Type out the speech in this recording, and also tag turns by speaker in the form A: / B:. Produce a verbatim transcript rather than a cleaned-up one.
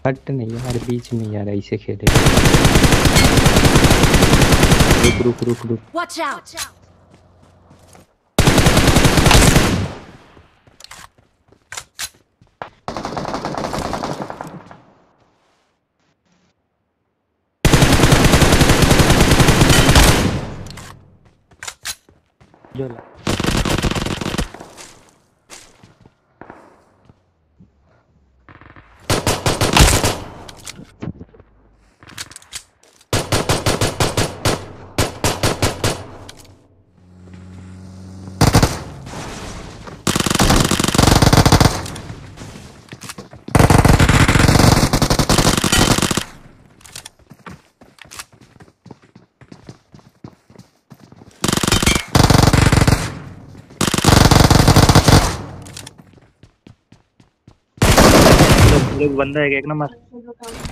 A: Cut नहीं यार, बीच में यार ऐसे खेले। रुक रुक रुक रुक।
B: Watch out!
A: जो ला
C: एक बंदा है, एक नंबर।